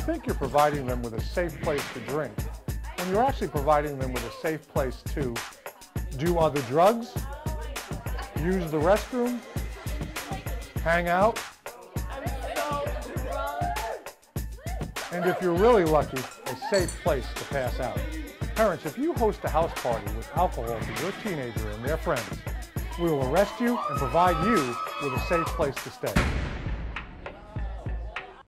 think you're providing them with a safe place to drink, when you're actually providing them with a safe place to do other drugs, use the restroom, hang out, and if you're really lucky, a safe place to pass out. Parents, if you host a house party with alcohol for your teenager and their friends, we will arrest you and provide you with a safe place to stay.